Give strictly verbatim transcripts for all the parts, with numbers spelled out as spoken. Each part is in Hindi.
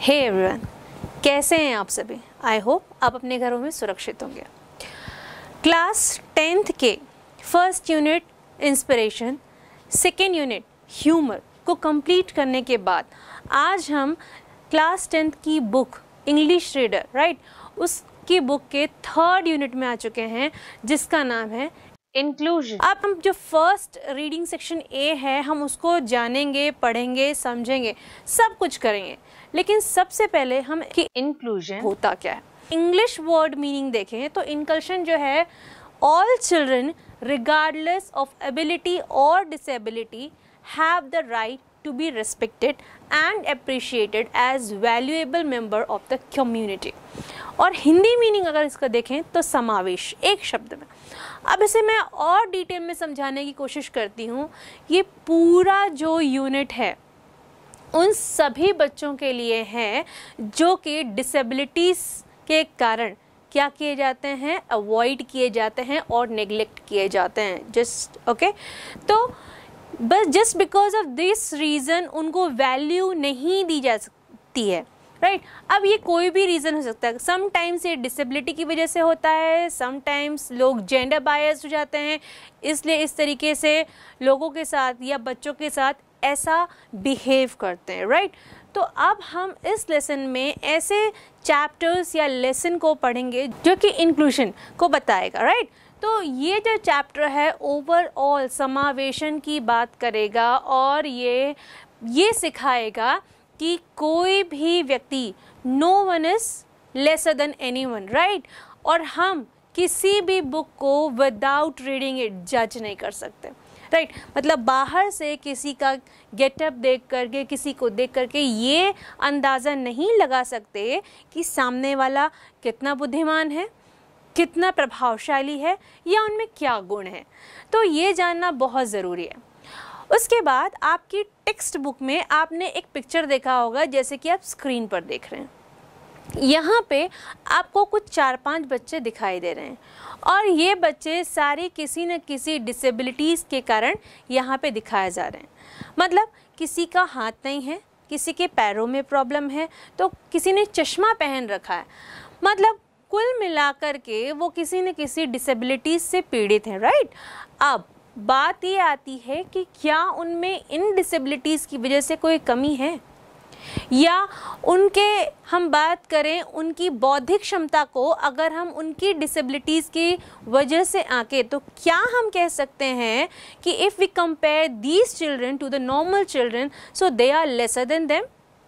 हे एवरीवन, कैसे हैं आप सभी। आई होप आप अपने घरों में सुरक्षित होंगे। क्लास टेंथ के first unit inspiration, second unit humour को कंप्लीट करने के बाद आज हम क्लास टेंथ की बुक इंग्लिश रीडर राइट उसकी बुक के थर्ड यूनिट में आ चुके हैं, जिसका नाम है इंक्लूजन। अब हम जो फर्स्ट रीडिंग सेक्शन ए है हम उसको जानेंगे, पढ़ेंगे, समझेंगे, सब कुछ करेंगे, लेकिन सबसे पहले हम कि इंक्लूजन होता क्या है। इंग्लिश वर्ड मीनिंग देखें तो इंक्लूजन जो है, all children regardless of ability और disability have the right to be respected and appreciated as valuable member of the community। और हिंदी मीनिंग अगर इसका देखें तो समावेश, एक शब्द में। अब इसे मैं और डिटेल में समझाने की कोशिश करती हूँ। ये पूरा जो यूनिट है उन सभी बच्चों के लिए है जो कि डिसेबिलिटीज़ के कारण क्या किए जाते हैं, अवॉइड किए जाते हैं और नेग्लेक्ट किए जाते हैं। जस्ट ओके, तो बस just because of this reason उनको वैल्यू नहीं दी जा सकती है राइट right? अब ये कोई भी रीज़न हो सकता है। समटाइम्स ये डिसेबिलिटी की वजह से होता है, समटाइम्स लोग जेंडर बायस्ड हो जाते हैं, इसलिए इस तरीके से लोगों के साथ या बच्चों के साथ ऐसा बिहेव करते हैं राइट right? तो अब हम इस लेसन में ऐसे चैप्टर्स या लेसन को पढ़ेंगे जो कि इंक्लूजन को बताएगा राइट right? तो ये जो चैप्टर है ओवरऑल समावेशन की बात करेगा और ये ये सिखाएगा कि कोई भी व्यक्ति, no one is lesser than anyone right, और हम किसी भी बुक को विदाउट रीडिंग इट जज नहीं कर सकते राइट right? मतलब बाहर से किसी का गेटअप देख करके, किसी को देख करके ये अंदाज़ा नहीं लगा सकते कि सामने वाला कितना बुद्धिमान है, कितना प्रभावशाली है या उनमें क्या गुण है। तो ये जानना बहुत ज़रूरी है। उसके बाद आपकी टेक्स्ट बुक में आपने एक पिक्चर देखा होगा, जैसे कि आप स्क्रीन पर देख रहे हैं। यहाँ पे आपको कुछ चार पांच बच्चे दिखाई दे रहे हैं और ये बच्चे सारे किसी न किसी डिसेबिलिटीज़ के कारण यहाँ पे दिखाए जा रहे हैं। मतलब किसी का हाथ नहीं है, किसी के पैरों में प्रॉब्लम है, तो किसी ने चश्मा पहन रखा है। मतलब कुल मिलाकर के वो किसी न किसी डिसेबिलिटीज़ से पीड़ित हैं राइट। अब बात ये आती है कि क्या उनमें इन डिसेबिलिटीज़ की वजह से कोई कमी है, या उनके हम बात करें उनकी बौद्धिक क्षमता को अगर हम उनकी डिसेबिलिटीज़ की वजह से आके, तो क्या हम कह सकते हैं कि if we compare these children to the normal children so they are lesser than them.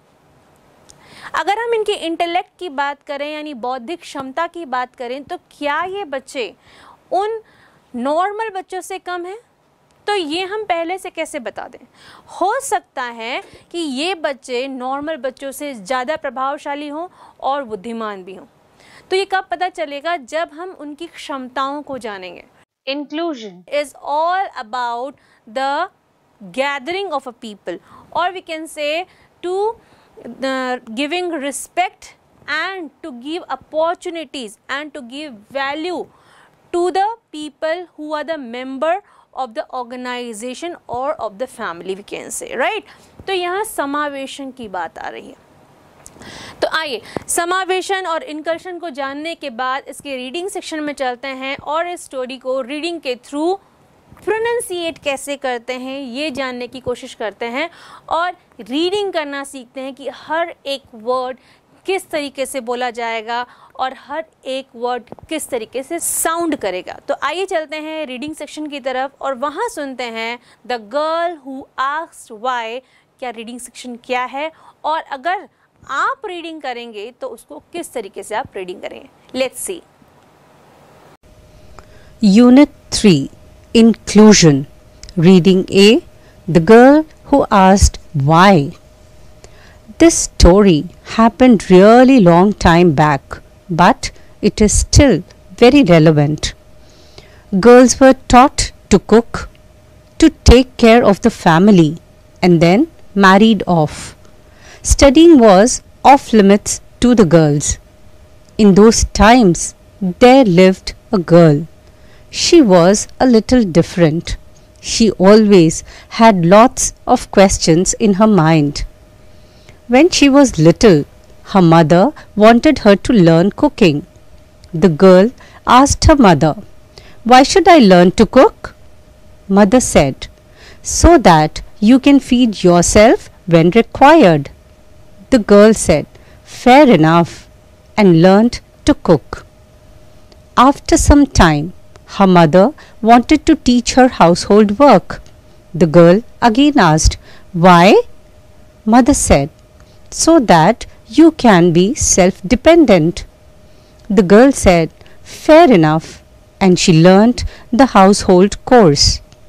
अगर हम इनके इंटेलेक्ट की बात करें यानी बौद्धिक क्षमता की बात करें, तो क्या ये बच्चे उन नॉर्मल बच्चों से कम हैं? तो ये हम पहले से कैसे बता दें? हो सकता है कि ये बच्चे नॉर्मल बच्चों से ज़्यादा प्रभावशाली हों और बुद्धिमान भी हों। तो ये कब पता चलेगा? जब हम उनकी क्षमताओं को जानेंगे। Inclusion is all about the gathering of a people, और we can say to Uh, giving respect and to give opportunities and to give value to the people who are the member of the organization or of the family we can say right। तो यहाँ समावेशन की बात आ रही है। तो आइए समावेशन और इंक्लूजन को जानने के बाद इसके रीडिंग सेक्शन में चलते हैं और इस स्टोरी को रीडिंग के थ्रू प्रोनाउंसिएट कैसे करते हैं ये जानने की कोशिश करते हैं और रीडिंग करना सीखते हैं कि हर एक वर्ड किस तरीके से बोला जाएगा और हर एक वर्ड किस तरीके से साउंड करेगा। तो आइए चलते हैं रीडिंग सेक्शन की तरफ और वहाँ सुनते हैं the girl who asked why. क्या रीडिंग सेक्शन क्या है और अगर आप रीडिंग करेंगे तो उसको किस तरीके से आप रीडिंग करेंगे। Let's see. Unit three, Inclusion. Reading A, The Girl Who Asked Why. This story happened really long time back, but it is still very relevant. Girls were taught to cook, to take care of the family, and then married off. Studying was off limits to the girls. In those times, there lived a girl. She was a little different. She always had lots of questions in her mind. When she was little, her mother wanted her to learn cooking. The girl asked her mother, "Why should I learn to cook?" Mother said, "So that you can feed yourself when required." The girl said, "Fair enough," and learned to cook. After some time, her mother wanted to teach her household work. The girl again asked, "Why?" Mother said, "So that you can be self-dependent." The girl said, "Fair enough," and she learnt the household chores.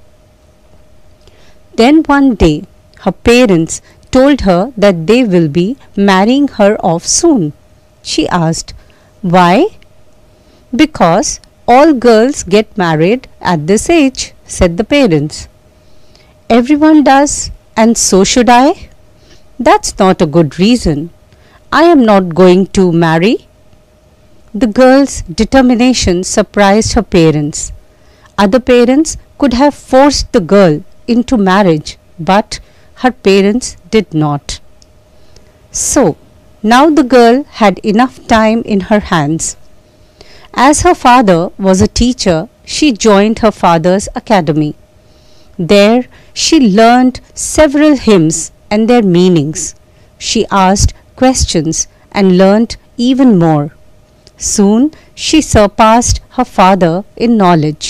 Then one day, her parents told her that they will be marrying her off soon. She asked, "Why?" "Because all girls get married at this age," said the parents. "Everyone does, and so should I." "That's not a good reason. I am not going to marry." The girl's determination surprised her parents. Other parents could have forced the girl into marriage, but her parents did not. So, now the girl had enough time in her hands. As her father was a teacher, she joined her father's academy. There she learned several hymns and their meanings. She asked questions and learnt even more. Soon she surpassed her father in knowledge.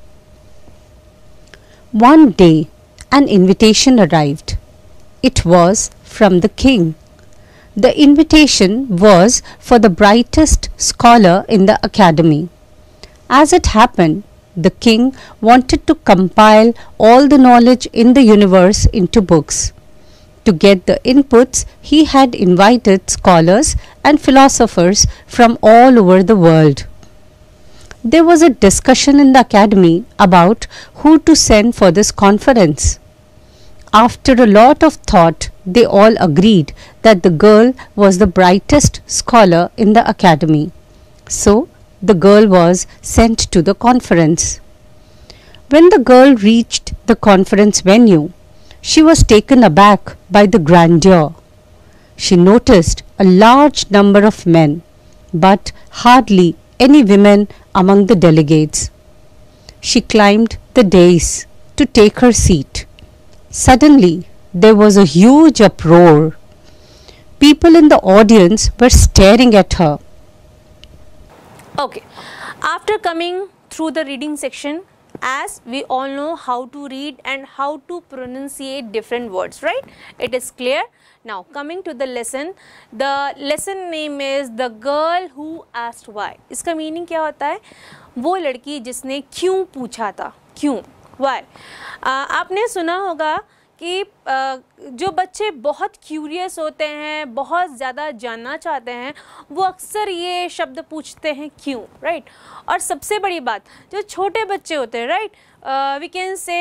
One day an invitation arrived. It was from the king. The invitation was for the brightest scholar in the academy. As it happened, the king wanted to compile all the knowledge in the universe into books. To get the inputs, he had invited scholars and philosophers from all over the world. There was a discussion in the academy about who to send for this conference. After a lot of thought, they all agreed that the girl was the brightest scholar in the academy. So, the girl was sent to the conference. When the girl reached the conference venue, she was taken aback by the grandeur. She noticed a large number of men, but hardly any women among the delegates. She climbed the dais to take her seat. Suddenly, there was a huge uproar. People in the audience were staring at her. Okay, after coming through the reading section, as we all know how to read and how to pronunciate different words, right? It is clear. Now coming to the lesson, the lesson name is The Girl Who Asked Why. इसका मीनिंग क्या होता है? वो लड़की जिसने क्यों पूछा था, क्यों, why. आ, आपने सुना होगा कि जो बच्चे बहुत क्यूरियस होते हैं, बहुत ज़्यादा जानना चाहते हैं, वो अक्सर ये शब्द पूछते हैं क्यों, राइट. और सबसे बड़ी बात, जो छोटे बच्चे होते हैं, right, we can say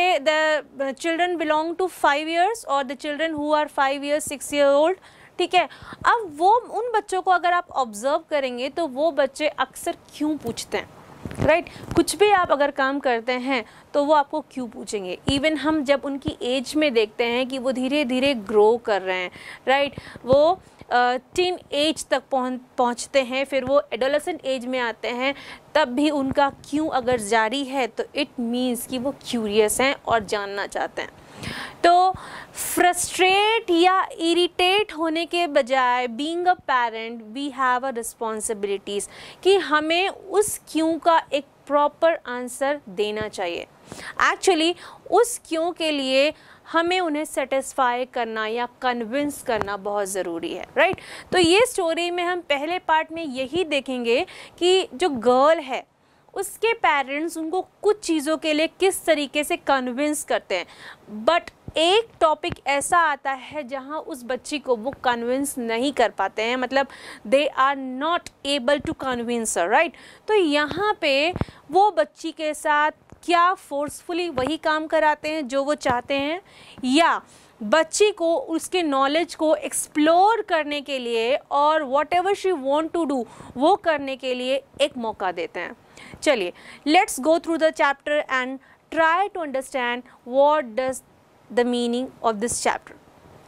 the children belong to five years और the children who are five years six year old, ठीक है. अब वो उन बच्चों को अगर आप ऑब्जर्व करेंगे तो वो बच्चे अक्सर क्यों पूछते हैं, राइट right? कुछ भी आप अगर काम करते हैं तो वो आपको क्यों पूछेंगे. इवन हम जब उनकी एज में देखते हैं कि वो धीरे धीरे ग्रो कर रहे हैं, राइट right? वो टीन एज तक पहुँच पहुँचते हैं, फिर वो एडोलेसेंट एज में आते हैं, तब भी उनका क्यों अगर जारी है तो इट मीन्स कि वो क्यूरियस हैं और जानना चाहते हैं. तो फ्रस्ट्रेट या इरिटेट होने के बजाय being a parent we have a responsibilities कि हमें उस क्यों का एक प्रॉपर आंसर देना चाहिए. एक्चुअली उस क्यों के लिए हमें उन्हें सेटिस्फाई करना या कन्विंस करना बहुत ज़रूरी है, राइट. तो ये स्टोरी में हम पहले पार्ट में यही देखेंगे कि जो गर्ल है उसके पेरेंट्स उनको कुछ चीज़ों के लिए किस तरीके से कन्विंस करते हैं, बट एक टॉपिक ऐसा आता है जहां उस बच्ची को वो कन्विंस नहीं कर पाते हैं, मतलब they are not able to convince her, right. तो यहाँ पे वो बच्ची के साथ क्या फोर्सफुली वही काम कराते हैं जो वो चाहते हैं, या बच्ची को उसके नॉलेज को एक्सप्लोर करने के लिए और whatever she want to do वो करने के लिए एक मौका देते हैं. चलिए, let's go through the chapter and try to understand what does the meaning of this chapter.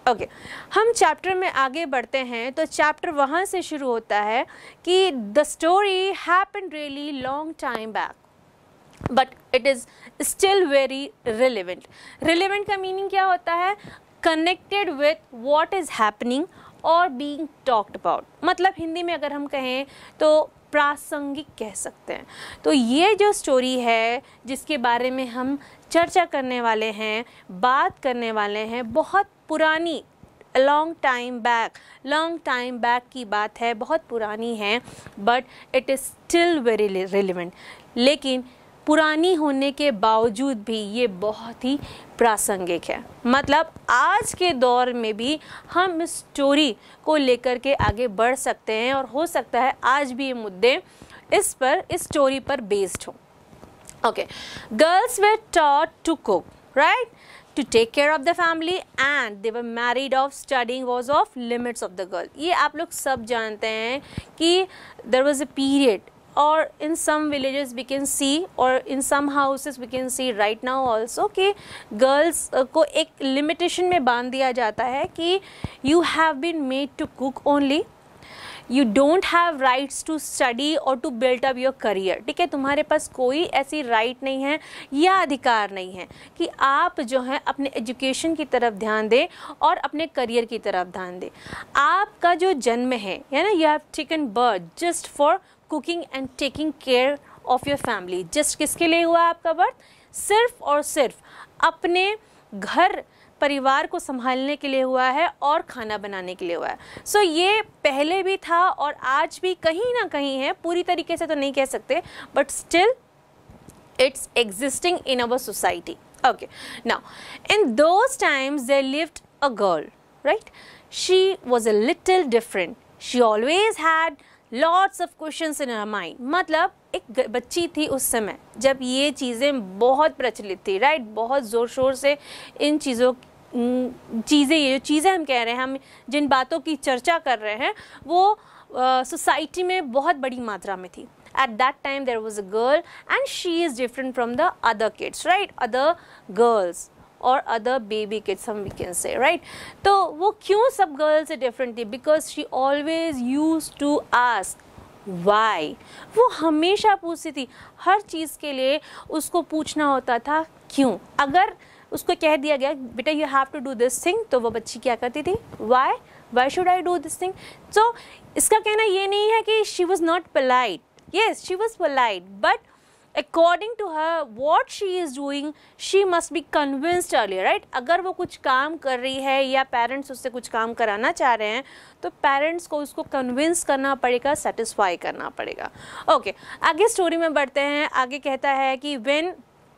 Okay okay. हम चैप्टर में आगे बढ़ते हैं तो चैप्टर वहाँ से शुरू होता है कि the story happened really long time back but it is still very relevant. Relevant का मीनिंग क्या होता है? Connected with what is happening और बीइंग टॉक्ड अबाउट, मतलब हिंदी में अगर हम कहें तो प्रासंगिक कह सकते हैं। तो ये जो स्टोरी है जिसके बारे में हम चर्चा करने वाले हैं, बात करने वाले हैं, बहुत पुरानी, long time back, long time back की बात है, बहुत पुरानी है, but it is still very relevant. लेकिन पुरानी होने के बावजूद भी ये बहुत ही प्रासंगिक है। मतलब आज के दौर में भी हम इस स्टोरी को लेकर के आगे बढ़ सकते हैं और हो सकता है आज भी ये मुद्दे इस पर, इस स्टोरी पर बेस्ड हो। Okay, girls were taught to cook, right, to take care of the family and they were married off, studying was off limits of the girl। ये आप लोग सब जानते हैं कि there was a period or in some villages we can see or in some houses we can see right now also कि girls को एक limitation में बांध दिया जाता है कि you have been made to cook only, you don't have rights to study or to build up your career। ठीक है, तुम्हारे पास कोई ऐसी राइट नहीं है या अधिकार नहीं है कि आप जो है अपने एजुकेशन की तरफ ध्यान दें और अपने करियर की तरफ ध्यान दें। आपका जो जन्म है है ना, you have taken birth just for cooking and taking care of your family. Just किसके लिए हुआ आपका बर्थ? सिर्फ और सिर्फ अपने घर परिवार को संभालने के लिए हुआ है और खाना बनाने के लिए हुआ है। सो so, ये पहले भी था और आज भी कहीं ना कहीं है, पूरी तरीके से तो नहीं कह सकते, but still it's existing in our society. Okay, now in those times there lived a girl, right, she was a little different, she always had lots of questions in her mind. मतलब एक बच्ची थी उस समय जब ये चीज़ें बहुत प्रचलित थी, राइट, बहुत ज़ोर शोर से इन चीज़ों चीज़ें ये जो चीज़ें हम कह रहे हैं, हम जिन बातों की चर्चा कर रहे हैं वो सोसाइटी uh, में बहुत बड़ी मात्रा में थी। At that time there was a girl and she is different from the other kids, right, other girls or other baby kids some we can say, right। तो वो क्यों सब गर्ल्स से डिफरेंट थी? Because she always use to ask why. वो हमेशा पूछती थी, हर चीज़ के लिए उसको पूछना होता था क्यों। अगर उसको कह दिया गया बेटा you have to do this thing, तो वो बच्ची क्या करती थी? Why, why should I do this thing. So इसका कहना ये नहीं है कि she was not polite, yes she was polite, but according to her what she is doing she must be convinced earlier, right। अगर वो कुछ काम कर रही है या पेरेंट्स उससे कुछ काम कराना चाह रहे हैं तो पेरेंट्स को उसको कन्विंस करना पड़ेगा, सेटिस्फाई करना पड़ेगा। ओके okay, आगे स्टोरी में बढ़ते हैं। आगे कहता है कि when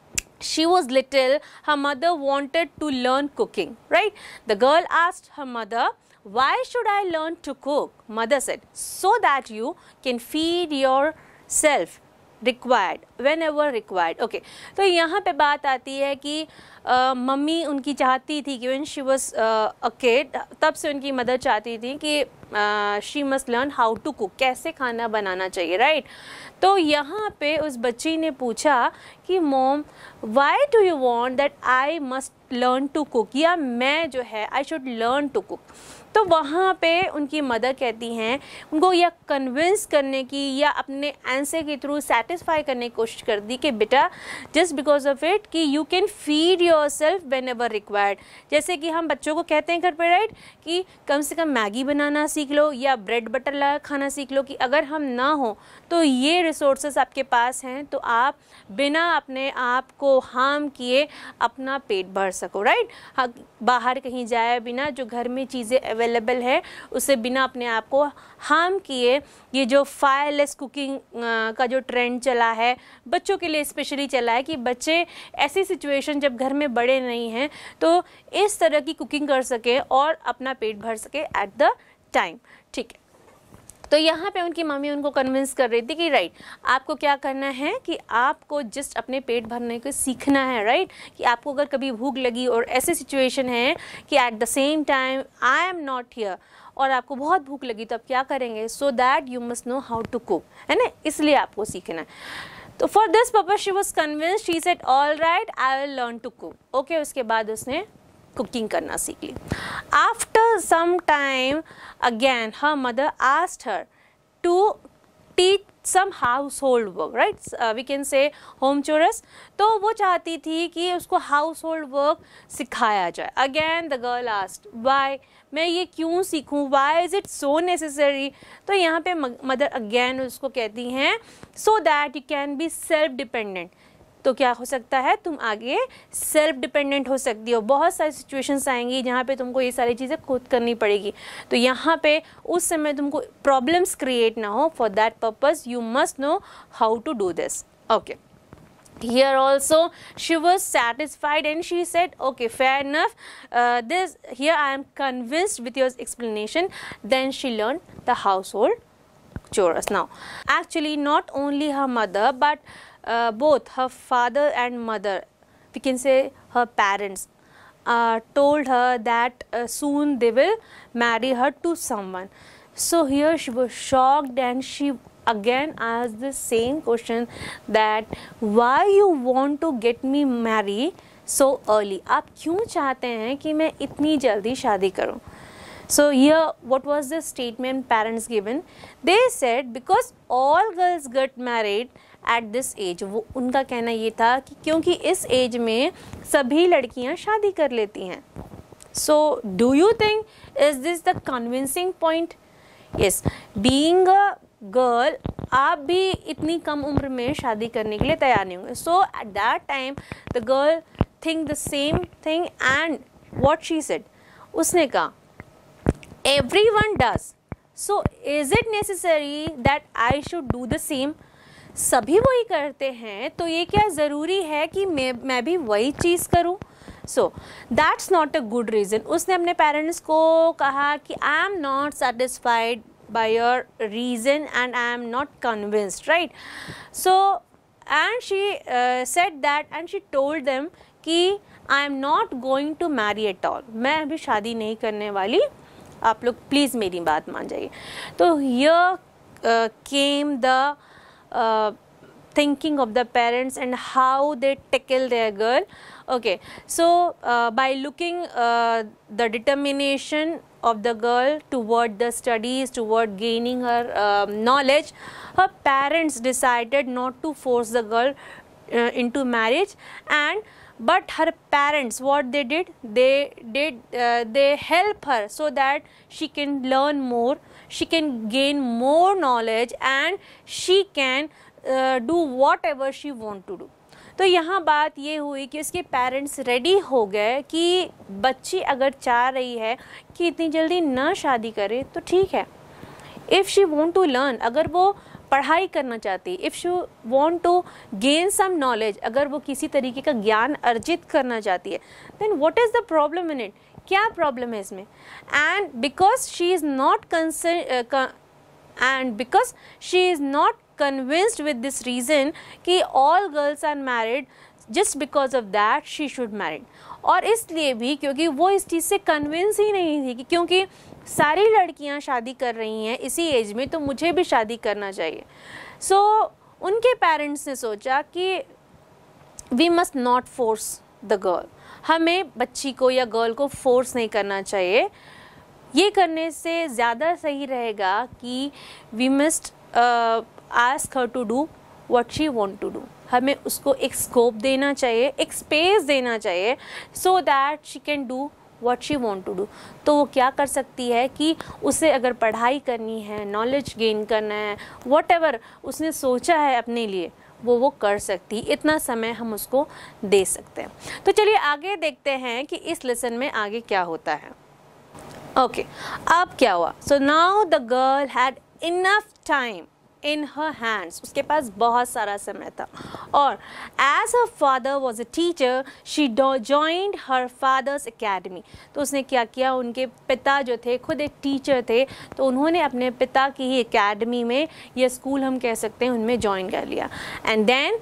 she was little her mother wanted to learn cooking, right। the girl asked her mother, why should I learn to cook? Mother said, so that you can feed yourself required whenever required। okay, तो यहाँ पे बात आती है कि uh, मम्मी उनकी चाहती थी कि when she was uh, a kid, तब से उनकी मदर चाहती थी कि uh, she must learn how to cook, कैसे खाना बनाना चाहिए, राइट right? तो यहाँ पे उस बच्ची ने पूछा कि mom why do you want that I must learn to cook, या मैं जो है I should learn to cook. तो वहाँ पे उनकी मदर कहती हैं, उनको यह कन्विंस करने की या अपने आंसर के थ्रू सेटिस्फाई करने की कोशिश कर दी कि बेटा जस्ट बिकॉज ऑफ इट कि you can feed yourself whenever required. जैसे कि हम बच्चों को कहते हैं घर पर, राइट, कि कम से कम मैगी बनाना सीख लो या ब्रेड बटर लगा खाना सीख लो, कि अगर हम ना हो तो ये रिसोर्सेस आपके पास हैं तो आप बिना अपने आप को हार्म किए अपना पेट भर सको, राइट। हाँ, बाहर कहीं जाए बिना, जो घर में चीज़ें अवेलेबल है उसे बिना अपने आप को हार्म किए, ये जो फायरलेस कुकिंग का जो ट्रेंड चला है बच्चों के लिए स्पेशली चला है कि बच्चे ऐसी सिचुएशन जब घर में बड़े नहीं हैं तो इस तरह की कुकिंग कर सके और अपना पेट भर सके एट द टाइम, ठीक है। तो यहाँ पे उनकी मम्मी उनको कन्विंस कर रही थी कि राइट आपको क्या करना है कि आपको जस्ट अपने पेट भरने को सीखना है, राइट, कि आपको अगर कभी भूख लगी और ऐसी सिचुएशन है कि at the same time I am not here और आपको बहुत भूख लगी तो आप क्या करेंगे, so that you must know how to cook, है ना, इसलिए आपको सीखना है। तो for this purpose she was convince, she said all right I will learn to cook. Okay, उसके बाद उसने कुकिंग करना सीख ली. After some time again her mother asked her to teach some household work, right? uh, we can say home chores. तो वो चाहती थी कि उसको household work सिखाया जाए. Again the girl asked why, मैं ये क्यों सीखूं, why is it so necessary? तो यहाँ पे mother again उसको कहती हैं so that you can be self dependent. तो क्या हो सकता है, तुम आगे सेल्फ डिपेंडेंट हो सकती हो. बहुत सारी सिचुएशंस आएंगी जहाँ पे तुमको ये सारी चीज़ें खुद करनी पड़ेगी. तो यहाँ पे उस समय तुमको प्रॉब्लम्स क्रिएट ना हो. For that purpose you must know how to do this. Okay, here also she was satisfied and she said okay, fair enough, uh, this here I am convinced with your explanation. Then she learned the household chores. Now actually not only her mother but Uh, both her father and mother, we can say her parents, uh, told her that uh, soon they will marry her to someone. So here she was shocked and she again asked the same question that why you want to get me married so early? आप क्यों चाहते हैं कि मैं इतनी जल्दी शादी करूं? So here what was the statement parents given? They said because all girls get married at this age. वो उनका कहना ये था कि क्योंकि इस एज में सभी लड़कियां शादी कर लेती हैं. So do you think is this the convincing point? Yes, being a girl, आप भी इतनी कम उम्र में शादी करने के लिए तैयार नहीं होंगे. So at that time the girl think the same thing and what she said, उसने कहा everyone does, so is it necessary that I should do the same? सभी वही करते हैं तो ये क्या ज़रूरी है कि मैं मैं भी वही चीज़ करूं? So that's not a good reason. उसने अपने पेरेंट्स को कहा कि I am not satisfied by your reason and I am not convinced, right? So and she said that and she told them कि I am not going to marry at all. मैं अभी शादी नहीं करने वाली, आप लोग प्लीज़ मेरी बात मान जाइए. तो here came the Uh, thinking of the parents and how they tackle their girl. Okay, so uh, by looking uh, the determination of the girl toward the studies, toward gaining her uh, knowledge, her parents decided not to force the girl uh, into marriage. And but her parents, what they did, they did uh, they help her so that she can learn more, she can gain more knowledge and she can uh, do whatever she want to do. तो यहाँ बात ये हुई कि उसके पेरेंट्स रेडी हो गए कि बच्ची अगर चाह रही है कि इतनी जल्दी ना शादी करे तो ठीक है. If she want to learn, अगर वो पढ़ाई करना चाहती, if she want to gain some knowledge, अगर वो किसी तरीके का ज्ञान अर्जित करना चाहती है, then what is the problem in it? क्या प्रॉब्लम है इसमें? And because she is not concern and because she is not convinced with this reason कि all girls are married, just because of that she should married. और इसलिए भी क्योंकि वो इस चीज़ से कन्विंस ही नहीं थी कि क्योंकि सारी लड़कियां शादी कर रही हैं इसी एज में तो मुझे भी शादी करना चाहिए. सो so, उनके पेरेंट्स ने सोचा कि we must not force the girl, हमें बच्ची को या गर्ल को फोर्स नहीं करना चाहिए. ये करने से ज़्यादा सही रहेगा कि we must ask her to do what she want to do. हमें उसको एक स्कोप देना चाहिए, एक स्पेस देना चाहिए so that she can do what she want to do. तो वो क्या कर सकती है कि उसे अगर पढ़ाई करनी है, नॉलेज गेन करना है, व्हाटएवर उसने सोचा है अपने लिए, वो वो कर सकती. इतना समय हम उसको दे सकते हैं. तो चलिए आगे देखते हैं कि इस लेसन में आगे क्या होता है. ओके, अब क्या हुआ? So now the girl had enough time in her hands, उसके पास बहुत सारा समय था. और as her father was a teacher, she joined her father's academy. तो उसने क्या किया, उनके पिता जो थे खुद एक टीचर थे, तो उन्होंने अपने पिता की ही एकेडमी में, या स्कूल हम कह सकते हैं, उनमें ज्वाइन कर लिया. And then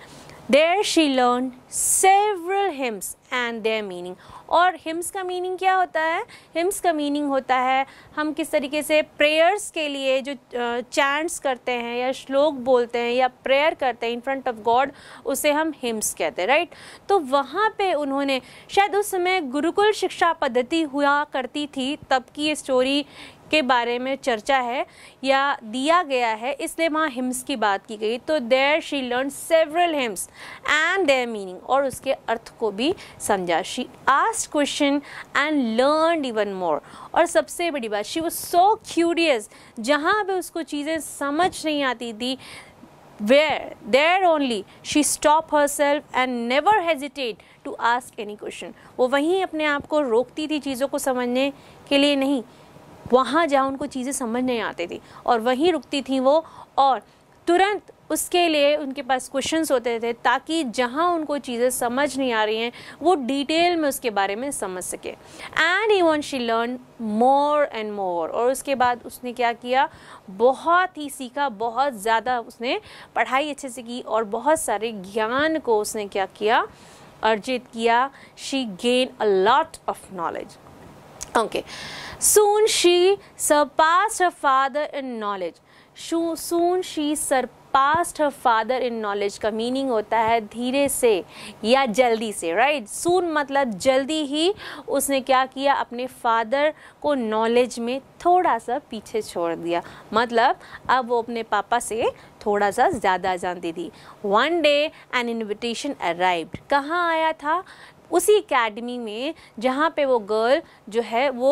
There she learned several hymns and their meaning. और हिम्स का मीनिंग क्या होता है? हिम्स का मीनिंग होता है हम किस तरीके से प्रेयर्स के लिए जो चैंट्स करते हैं या श्लोक बोलते हैं या प्रेयर करते हैं इन फ्रंट ऑफ गॉड, उसे हम हिम्स कहते हैं, राइट। तो वहाँ पे उन्होंने, शायद उस समय गुरुकुल शिक्षा पद्धति हुआ करती थी, तब की ये स्टोरी के बारे में चर्चा है या दिया गया है, इसलिए वहाँ हिम्स की बात की गई। तो there she learn several hymns and their meaning, और उसके अर्थ को भी समझा। She asked question and learn even more, और सबसे बड़ी बात, शी वाज सो क्यूरियस, जहाँ पे उसको चीज़ें समझ नहीं आती थी, where there only she stop herself and never hesitate to ask any question। वो वहीं अपने आप को रोकती थी चीज़ों को समझने के लिए, नहीं, वहाँ जहाँ उनको चीज़ें समझ नहीं आती थी और वहीं रुकती थी वो, और तुरंत उसके लिए उनके पास क्वेश्चंस होते थे, ताकि जहाँ उनको चीज़ें समझ नहीं आ रही हैं वो डिटेल में उसके बारे में समझ सके। And even she learn more and more, और उसके बाद उसने क्या किया, बहुत ही सीखा, बहुत ज़्यादा उसने पढ़ाई अच्छे से की और बहुत सारे ज्ञान को उसने क्या किया, अर्जित किया। She gain a lot of knowledge. Okay, soon she surpassed her father in knowledge. Soon she surpassed her father in knowledge का मीनिंग होता है धीरे से या जल्दी से, राइट। soon मतलब जल्दी ही उसने क्या किया, अपने फादर को नॉलेज में थोड़ा सा पीछे छोड़ दिया, मतलब अब वो अपने पापा से थोड़ा सा ज़्यादा जानती थी। One day an invitation arrived, कहाँ आया था, उसी एकेडमी में जहाँ पे वो गर्ल जो है वो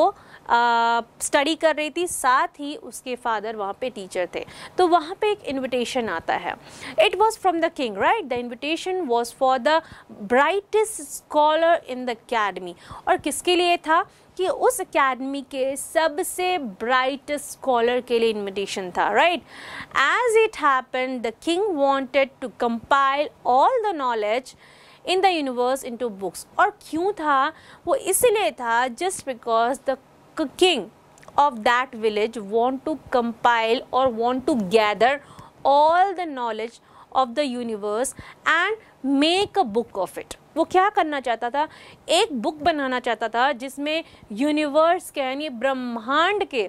स्टडी कर रही थी, साथ ही उसके फादर वहाँ पे टीचर थे। तो वहाँ पे एक इनविटेशन आता है। It was from the king, right. The invitation was for the brightest scholar in the academy, और किसके लिए था कि उस एकेडमी के सबसे ब्राइटेस्ट स्कॉलर के लिए इनविटेशन था, right. As it happened the king wanted to compile all the knowledge in the universe into books. और क्यों था वो, इसलिए था just because the king of that village want to compile और want to gather all the knowledge of the universe and make a book of it. वो क्या करना चाहता था, एक बुक बनाना चाहता था जिसमें यूनिवर्स के यानी ब्रह्मांड के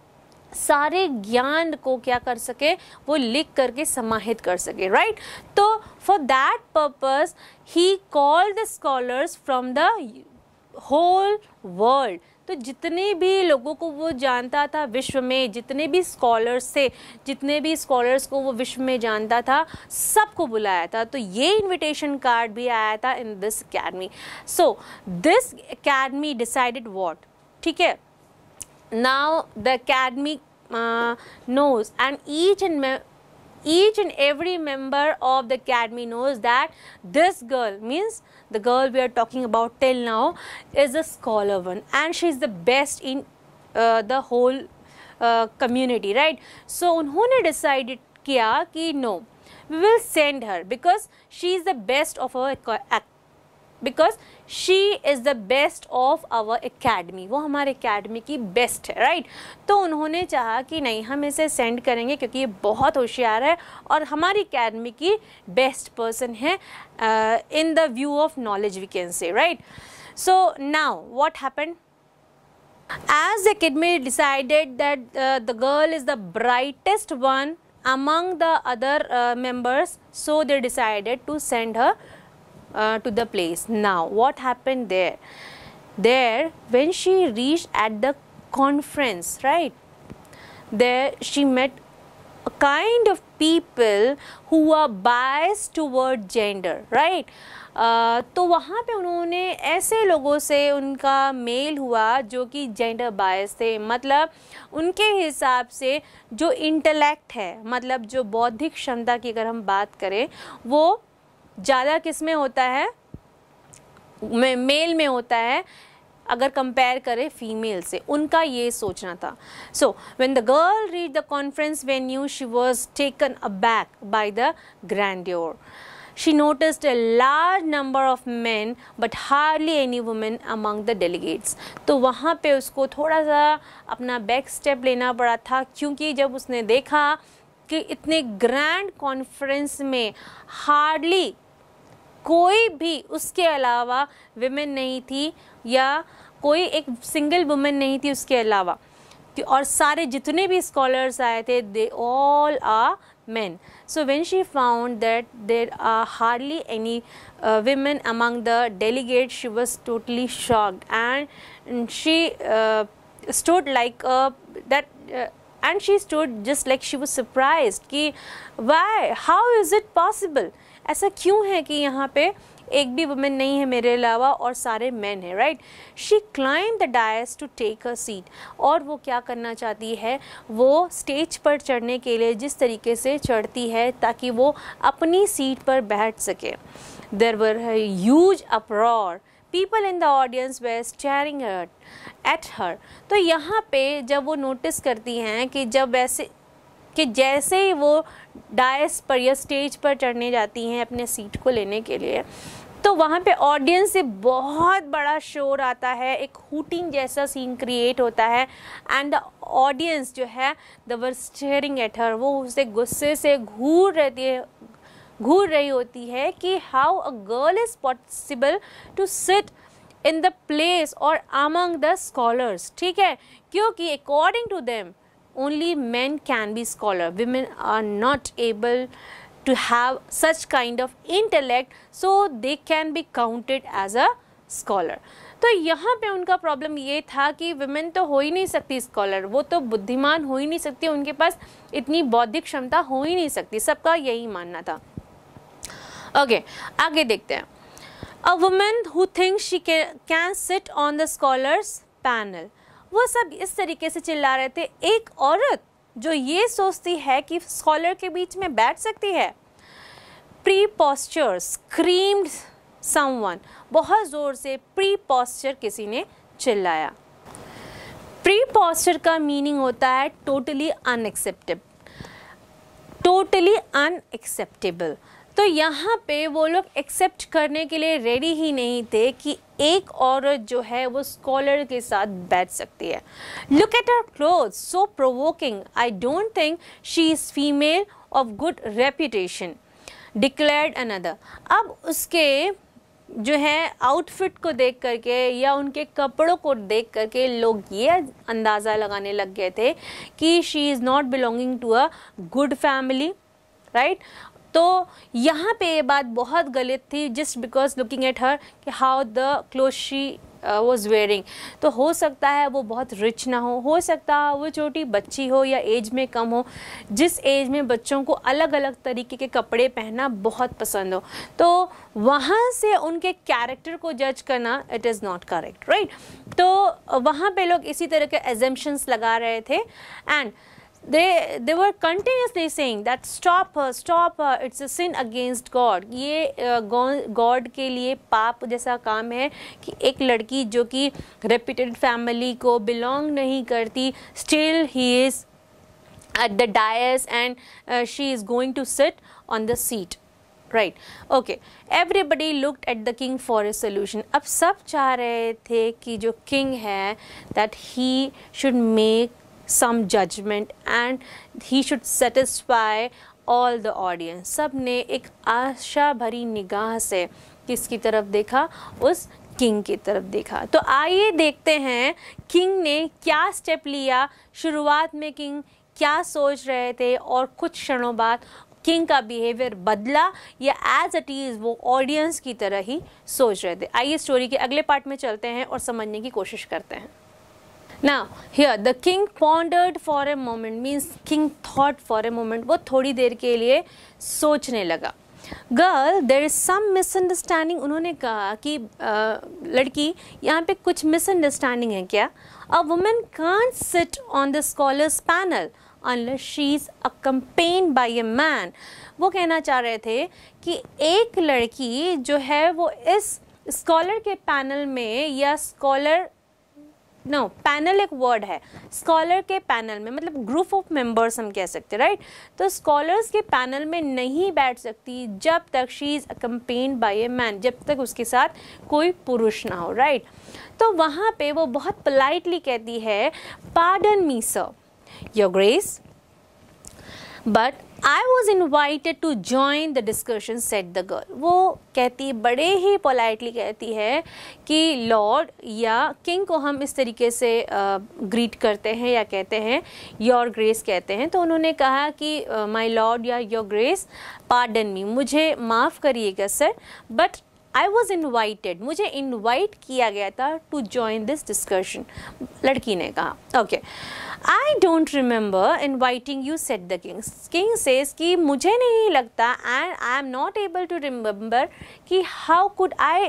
सारे ज्ञान को क्या कर सके, वो लिख करके समाहित कर सके, राइट। तो for that purpose he called the scholars from the whole world. तो जितने भी लोगों को वो जानता था विश्व में, जितने भी स्कॉलर्स थे, जितने भी स्कॉलर्स को वो विश्व में जानता था, सबको बुलाया था। तो ये इनविटेशन कार्ड भी आया था in this academy. So this academy decided what, ठीक है। Now the academy uh, knows, and each and me- each and every member of the academy knows that this girl, means the girl we are talking about till now, is a scholar one, and she is the best in uh, the whole uh, community, right? So उन्होंने decided किया कि no, we will send her because she is the best of our ac- because she is the best of our academy, वो हमारे एकेडमी की बेस्ट है, राइट। तो उन्होंने चाहा कि नहीं, हम इसे सेंड करेंगे क्योंकि ये बहुत होशियार है और हमारी एकेडमी की बेस्ट पर्सन है in the view of knowledge, we can say, right. So now what happened, as the academy decided that uh, the girl is the brightest one among the other uh, members, so they decided to send her Uh, to the place. Now what happened there? There when she reached at the conference, right, there she met a kind of people who are biased toward gender, right. uh, तो वहाँ पे उन्होंने ऐसे लोगों से उनका मेल हुआ जो कि जेंडर बायस थे, मतलब उनके हिसाब से जो इंटेलेक्ट है, मतलब जो बौद्धिक क्षमता की अगर हम बात करें, वो ज़्यादा किस में होता है, मे, मेल में होता है अगर कंपेयर करें फीमेल से, उनका ये सोचना था। So when the girl reach the conference venue she was taken aback by the grandeur. She noticed a large number of men but hardly any women among the delegates. तो वहाँ पे उसको थोड़ा सा अपना बैक स्टेप लेना पड़ा था, क्योंकि जब उसने देखा कि इतने ग्रैंड कॉन्फ्रेंस में हार्डली कोई भी उसके अलावा विमेन नहीं थी, या कोई एक सिंगल वुमेन नहीं थी उसके अलावा, और सारे जितने भी स्कॉलर्स आए थे they all are men. So when she found that there are hardly any uh, women among the delegates, she was totally shocked, and, and she uh, stood like uh, that uh, and she stood just like she was surprised कि why, how is it possible, ऐसा क्यों है कि यहाँ पे एक भी वुमेन नहीं है मेरे अलावा और सारे मैन हैं, right. She climb the dais to take a seat, और वो क्या करना चाहती है, वो स्टेज पर चढ़ने के लिए जिस तरीके से चढ़ती है ताकि वो अपनी सीट पर बैठ सके. There were a huge uproar, people in the audience were staring at her. तो यहाँ पे जब वो नोटिस करती हैं कि जब वैसे कि जैसे ही वो डायस पर या स्टेज पर चढ़ने जाती हैं अपने सीट को लेने के लिए, तो वहाँ पे ऑडियंस से बहुत बड़ा शोर आता है, एक हूटिंग जैसा सीन क्रिएट होता है, एंड द ऑडियंस जो है the were staring at her, वो उसे गुस्से से घूर रहती है घूर रही होती है कि how a girl is possible to sit in the place और अमंग द स्कॉलर्स. ठीक है, क्योंकि according to them only men can be scholar, women are not able to have such kind of intellect, so they can be counted as a scholar. तो यहाँ पे उनका प्रॉब्लम ये था कि women तो हो ही नहीं सकती स्कॉलर, वो तो बुद्धिमान हो ही नहीं सकती, उनके पास इतनी बौद्धिक क्षमता हो ही नहीं सकती, सबका यही मानना था. ओके okay, आगे देखते हैं. A woman who thinks she can, can sit on the scholars panel, वो सब इस तरीके से चिल्ला रहे थे. एक औरत जो ये सोचती है कि स्कॉलर के बीच में बैठ सकती है. प्री पॉस्चर स्क्रीम्ड समवन, बहुत ज़ोर से प्री पॉस्चर किसी ने चिल्लाया. प्री पॉस्चर का मीनिंग होता है टोटली अनएक्सेप्टेबल, टोटली अनएक्सेप्टेबल. तो यहाँ पे वो लोग एक्सेप्ट करने के लिए रेडी ही नहीं थे कि एक औरत जो है वो स्कॉलर के साथ बैठ सकती है. Look at her clothes, so provoking, I don't think she is female of good reputation, declared another. अब उसके जो है आउटफिट को देख करके या उनके कपड़ों को देख करके लोग ये अंदाज़ा लगाने लग गए थे कि she is not belonging to a good family, right. तो यहाँ पे ये बात बहुत गलत थी, just because looking at her कि how the cloth she was wearing. तो हो सकता है वो बहुत रिच ना हो हो सकता है वो छोटी बच्ची हो या एज में कम हो, जिस एज में बच्चों को अलग अलग तरीके के कपड़े पहनना बहुत पसंद हो. तो वहाँ से उनके कैरेक्टर को जज करना it is not correct, right. तो वहाँ पे लोग इसी तरह के एजम्पशंस लगा रहे थे, and they they were continuously saying that stop her, stop her, it's a sin against God. ये गॉड के लिए पाप जैसा काम है कि एक लड़की जो कि रेप्यूटेड फैमिली को बिलोंग नहीं करती, still he is at the dais and uh, she is going to sit on the seat, right. Okay, everybody looked at the king for a solution. अब सब चाह रहे थे कि जो king है that he should make some judgment and he should satisfy all the audience. सब ने एक आशा भरी निगाह से किसकी तरफ देखा, उस किंग की तरफ देखा. तो आइए देखते हैं किंग ने क्या स्टेप लिया. शुरुआत में किंग क्या सोच रहे थे और कुछ क्षणों बाद किंग का बिहेवियर बदला या एज इट इज़ वो ऑडियंस की तरह ही सोच रहे थे. आइए स्टोरी के अगले पार्ट में चलते हैं और समझने की कोशिश करते हैं. Now here the king pondered for a moment, means king thought for a moment. वो थोड़ी देर के लिए सोचने लगा. Girl, there is some misunderstanding. उन्होंने कहा कि uh, लड़की यहाँ पे कुछ misunderstanding है क्या? A woman can't sit on the scholars panel unless she is accompanied by a man. वो कहना चाह रहे थे कि एक लड़की जो है वो इस स्कॉलर के पैनल में या स्कॉलर नो no, पैनल एक वर्ड है, स्कॉलर के पैनल में मतलब ग्रुप ऑफ मेंबर्स हम कह सकते हैं, राइट. तो स्कॉलर्स के पैनल में नहीं बैठ सकती जब तक she is accompanied by a man, जब तक उसके साथ कोई पुरुष ना हो, राइट. तो वहाँ पे वो बहुत पोलाइटली कहती है, pardon me sir, your grace, but I was invited to join the discussion, said the girl. वो कहती बड़े ही पोलाइटली कहती है कि लॉर्ड या किंग को हम इस तरीके से ग्रीट uh, करते हैं या कहते हैं योर ग्रेस कहते हैं. तो उन्होंने कहा कि माय uh, लॉर्ड या योर ग्रेस, पार्डन मी, मुझे माफ़ करिएगा sir, but I was invited, मुझे इन्वाइट किया गया था टू जॉइन दिस डिस्कशन. लड़की ने कहा. Okay, I don't remember inviting you, said the king. King says कि मुझे नहीं लगता and I am not able to remember कि how could I,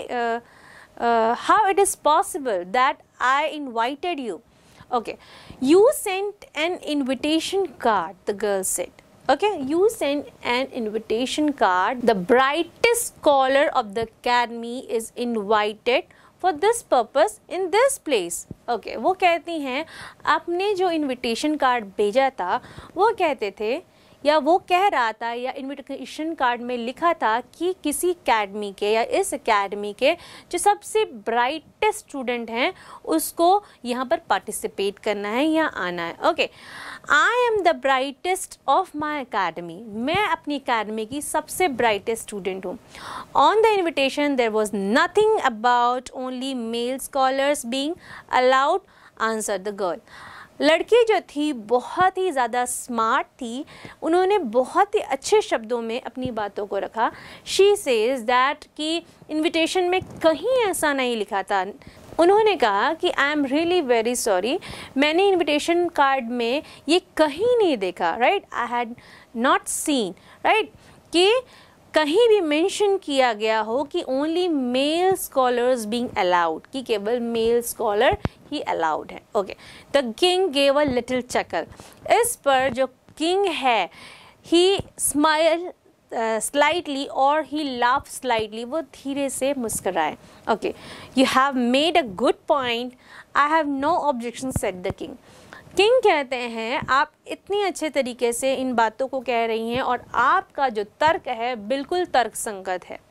how it is possible that I invited you. Okay, you sent an invitation card, the girl said. Okay, you send an invitation card. The brightest scholar of the academy is invited for this purpose in this place. Okay, वो कहती हैं आपने जो invitation card भेजा था वो कहते थे या वो कह रहा था या इन्विटेशन कार्ड में लिखा था कि किसी एकेडमी के या इस एकेडमी के जो सबसे ब्राइटेस्ट स्टूडेंट हैं उसको यहाँ पर पार्टिसिपेट करना है या आना है. Okay, I am the brightest of my academy, मैं अपनी एकेडमी की सबसे ब्राइटेस्ट स्टूडेंट हूँ. On the invitation there was nothing about only male scholars being allowed, answer the girl. लड़की जो थी बहुत ही ज़्यादा स्मार्ट थी, उन्होंने बहुत ही अच्छे शब्दों में अपनी बातों को रखा. शी सेज दैट कि इनविटेशन में कहीं ऐसा नहीं लिखा था. उन्होंने कहा कि I am really very sorry, मैंने इनविटेशन कार्ड में ये कहीं नहीं देखा. Right, I had not seen, right, कि कहीं भी मेंशन किया गया हो कि only male scholars being allowed, कि केवल मेल स्कॉलर ही अलाउड है. Okay, the king gave a little chuckle. इस पर जो किंग है ही स्माइल स्लाइटली और ही लाफ स्लाइटली, वो धीरे से मुस्कराए. Okay, you have made a good point, I have no objection, said the king. King कहते हैं आप इतनी अच्छे तरीके से इन बातों को कह रही हैं और आपका जो तर्क है बिल्कुल तर्क संगत है,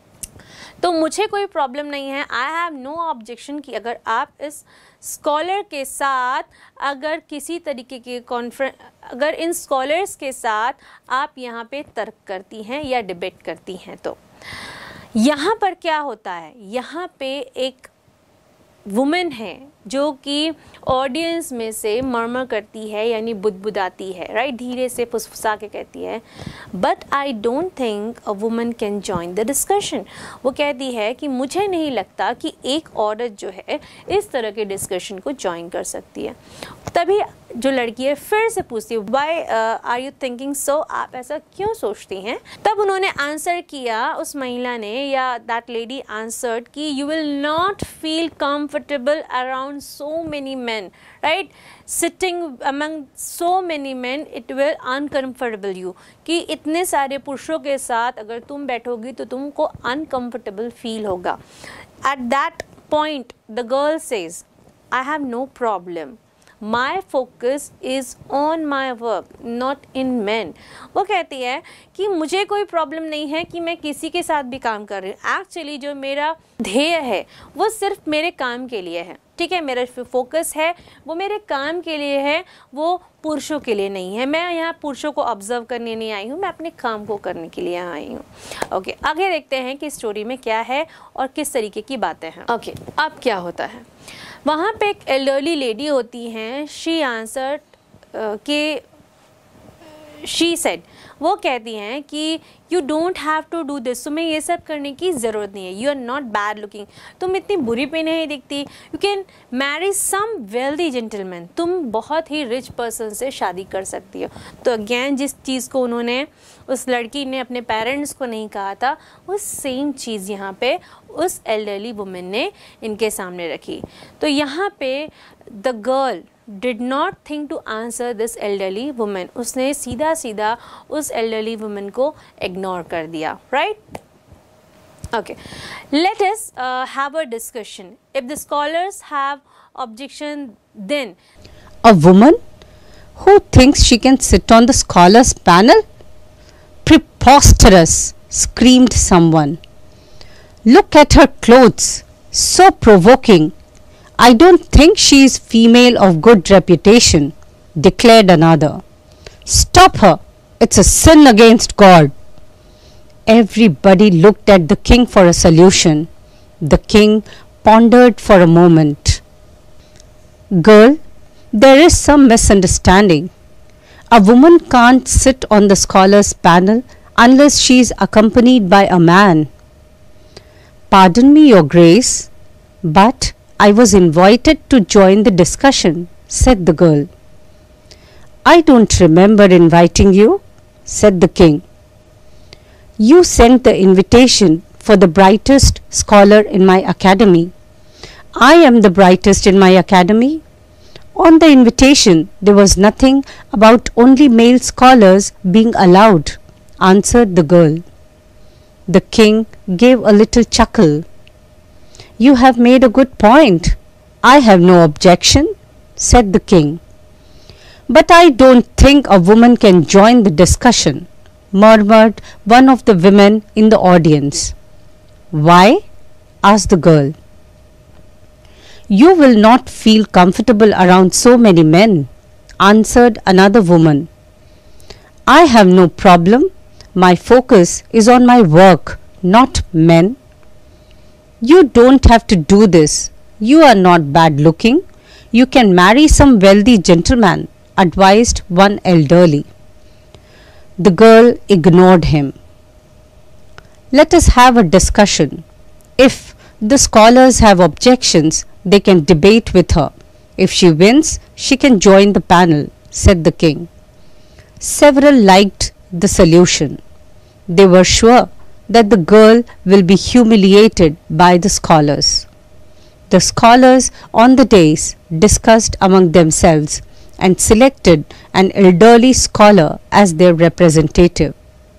तो मुझे कोई प्रॉब्लम नहीं है. आई हैव नो ऑब्जेक्शन कि अगर आप इस स्कॉलर के साथ अगर किसी तरीके के कॉन्फ्रेंस, अगर इन स्कॉलर्स के साथ आप यहाँ पे तर्क करती हैं या डिबेट करती हैं. तो यहाँ पर क्या होता है, यहाँ पे एक वुमेन है जो कि ऑडियंस में से मर्मर करती है यानी बुदबुदाती है. राइट, धीरे से फुसफुसा के कहती है but I don't think a woman can join the discussion. वो कहती है कि मुझे नहीं लगता कि एक औरत जो है इस तरह के डिस्कशन को ज्वाइन कर सकती है. तभी जो लड़की है फिर से पूछती है why are you thinking so, आप ऐसा क्यों सोचती हैं. तब उन्होंने आंसर किया, उस महिला ने या दैट लेडी आंसर्ड कि you will not feel comfortable around so many men, right, sitting among so many men it will uncomfortable you, कि इतने सारे पुरुषों के साथ अगर तुम बैठोगी तो तुमको अनकम्फर्टेबल फील होगा. At that point the girl says I have no problem, my focus is on my work not in men. वो कहती है कि मुझे कोई प्रॉब्लम नहीं है कि मैं किसी के साथ भी काम कर रही हूँ. एक्चुअली जो मेरा ध्येय है वो सिर्फ मेरे काम के लिए है. ठीक है, मेरा फोकस है वो मेरे काम के लिए है, वो पुरुषों के लिए नहीं है. मैं यहाँ पुरुषों को ऑब्जर्व करने नहीं आई हूँ, मैं अपने काम को करने के लिए आई हूँ. ओके, आगे देखते हैं कि स्टोरी में क्या है और किस तरीके की बातें हैं. ओके, अब क्या होता है, वहाँ पे एक एल्डरली लेडी होती हैं. शी आंसर्ड कि शी सेड, वो कहती हैं कि you don't have to do this, तुम्हें ये सब करने की ज़रूरत नहीं है. You are not bad looking, तुम इतनी बुरी पे नहीं दिखती. You can marry some wealthy gentleman, तुम बहुत ही रिच पर्सन से शादी कर सकती हो. तो अगेन जिस चीज़ को उन्होंने, उस लड़की ने अपने पेरेंट्स को नहीं कहा था, वो सेम चीज़ यहाँ पे उस एल्डरली वुमेन ने इनके सामने रखी. तो यहाँ पे the girl did not think to answer this elderly woman. उसने सीधा सीधा उस elderly woman को ignore कर दिया. Right? Okay. Let us uh, have a discussion. If the scholars have objection, then a woman who thinks she can sit on the scholars panel? Preposterous! Screamed someone. Look at her clothes, so provoking. I don't think she is female of good reputation, declared another. Stop her, It's a sin against God. Everybody looked at the king for a solution. The king pondered for a moment. Girl, there is some misunderstanding. A woman can't sit on the scholars' panel unless she is accompanied by a man. Pardon me, Your Grace, but I was invited to join the discussion, said the girl. I don't remember inviting you, said the king. You sent the invitation for the brightest scholar in my academy. I am the brightest in my academy. On the invitation, there was nothing about only male scholars being allowed, answered the girl. The king gave a little chuckle. You have made a good point. I have no objection, said the king. But I don't think a woman can join the discussion, murmured one of the women in the audience. Why? Asked the girl. You will not feel comfortable around so many men, answered another woman. I have no problem. My focus is on my work, not men. You don't have to do this. You are not bad looking. You can marry some wealthy gentleman, advised one elderly. The girl ignored him. Let us have a discussion. If the scholars have objections, they can debate with her. If she wins, she can join the panel, said the king. Several liked the solution. They were sure that the girl will be humiliated by the scholars. The scholars on the dais discussed among themselves and selected an elderly scholar as their representative.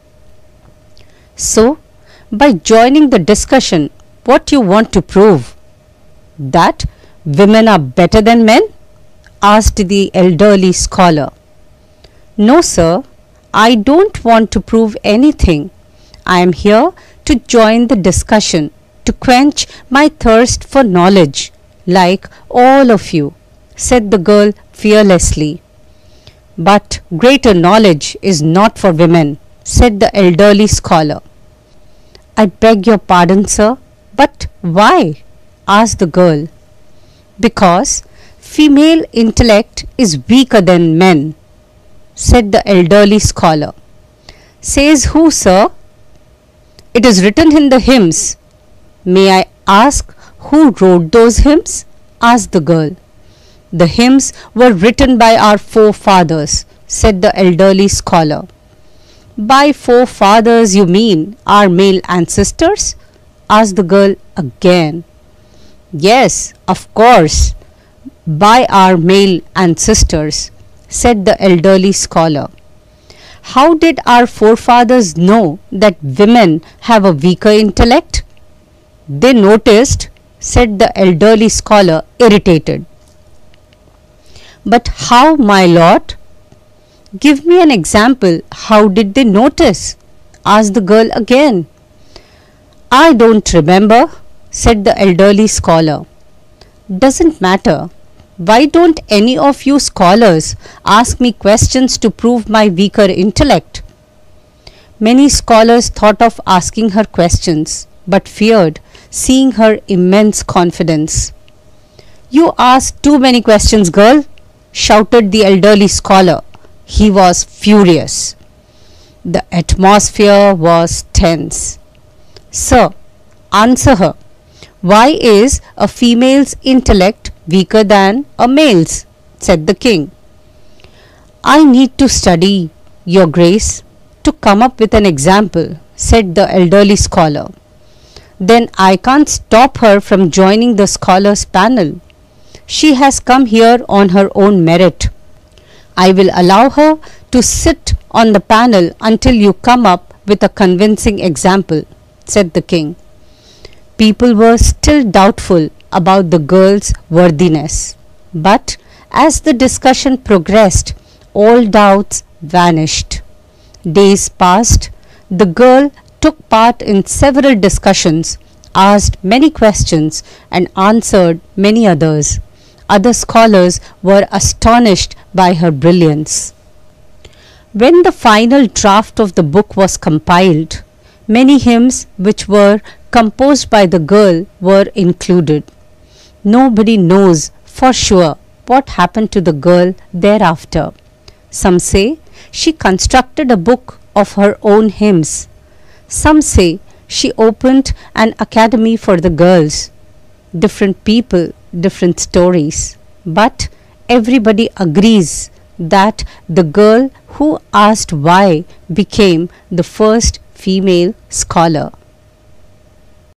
So, by joining the discussion, what you want to prove? That women are better than men? Asked the elderly scholar. No, sir, I don't want to prove anything. I am here to join the discussion, to quench my thirst for knowledge, like all of you, said the girl fearlessly. But greater knowledge is not for women, said the elderly scholar. I beg your pardon, sir, but why? Asked the girl. Because female intellect is weaker than men, said the elderly scholar. Says who, sir? It is written in the hymns. May I ask who wrote those hymns? Asked the girl. The hymns were written by our forefathers, said the elderly scholar. By forefathers you mean our male ancestors? Asked the girl again. Yes, of course, by our male ancestors, said the elderly scholar. How did our forefathers know that women have a weaker intellect? They noticed, said the elderly scholar, irritated. But how, my lord? Give me an example. How did they notice? Asked the girl again. I don't remember, said the elderly scholar. Doesn't matter. Why don't any of you scholars ask me questions to prove my weaker intellect? Many scholars thought of asking her questions, but feared seeing her immense confidence. You ask too many questions, girl, shouted the elderly scholar. He was furious. The atmosphere was tense. Sir, answer her. Why is a female's intellect weaker than a male's? Said the king. I need to study, your grace, to come up with an example, said the elderly scholar. Then I can't stop her from joining the scholars' panel. She has come here on her own merit. I will allow her to sit on the panel until you come up with a convincing example, said the king. People were still doubtful about the girl's worthiness, but as the discussion progressed, all doubts vanished. Days passed. The girl took part in several discussions, asked many questions, and answered many others. Other scholars were astonished by her brilliance. When the final draft of the book was compiled, many hymns which were composed by the girl were included. Nobody knows for sure what happened to the girl thereafter. Some say she constructed a book of her own hymns. Some say she opened an academy for the girls. Different people, different stories. But everybody agrees that the girl who asked why became the first female scholar.